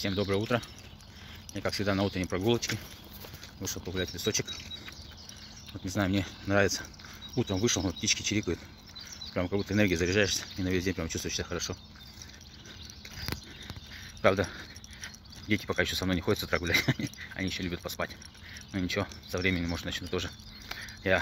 Всем доброе утро. Я, как всегда, на утренней прогулочке вышел погулять в лесочек. Вот не знаю, мне нравится. Утром вышел, вот птички чирикают. Прям как будто энергией заряжаешься и на весь день прям чувствуешь себя хорошо. Правда, дети пока еще со мной не ходят с утра гулять. Они еще любят поспать. Но ничего, со временем, может, начну тоже. Я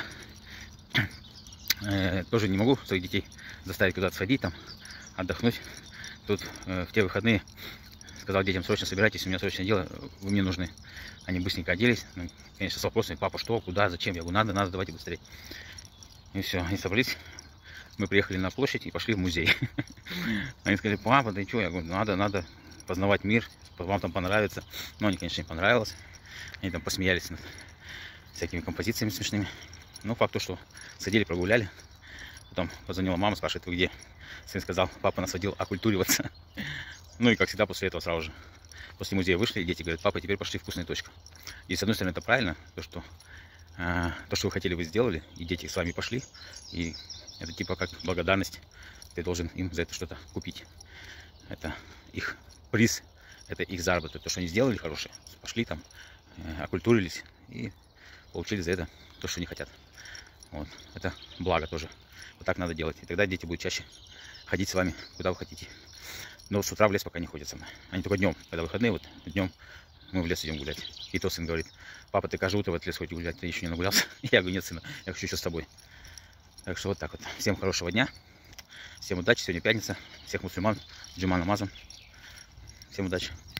тоже не могу своих детей заставить куда-то сходить, там, отдохнуть. Тут в те выходные сказал детям: срочно собирайтесь, у меня срочное дело, вы мне нужны. Они быстренько оделись, ну, конечно, с вопросами: папа, что, куда, зачем? Я говорю: надо, давайте быстрее. И все, они собрались. Мы приехали на площадь и пошли в музей. Они сказали: папа, ты что? Я говорю: надо познавать мир, вам там понравится. Но они, конечно, не понравилось. Они там посмеялись над всякими композициями смешными. Ну, факт то, что сходили, прогуляли. Потом позвонила мама, спрашивает: вы где? Сын сказал: папа нас водил окультуриваться. Ну и, как всегда, после этого сразу же, после музея вышли, и дети говорят: папа, теперь пошли в вкусную точку. И, с одной стороны, это правильно, то, что вы хотели, вы сделали, и дети с вами пошли. И это типа как благодарность. Ты должен им за это что-то купить. Это их приз, это их заработок. То, что они сделали хорошее, пошли там, окультурились и получили за это то, что они хотят. Вот. Это благо тоже. Вот так надо делать. И тогда дети будут чаще ходить с вами, куда вы хотите. Но с утра в лес пока не ходят со мной. Они только днем, когда выходные, вот днем мы в лес идем гулять. И то сын говорит: папа, ты каждое утро в этот лес ходишь гулять, ты еще не нагулялся? Я говорю: нет, сына, я хочу еще с тобой. Так что вот так вот. Всем хорошего дня. Всем удачи. Сегодня пятница. Всех мусульман Джума намазом. Всем удачи.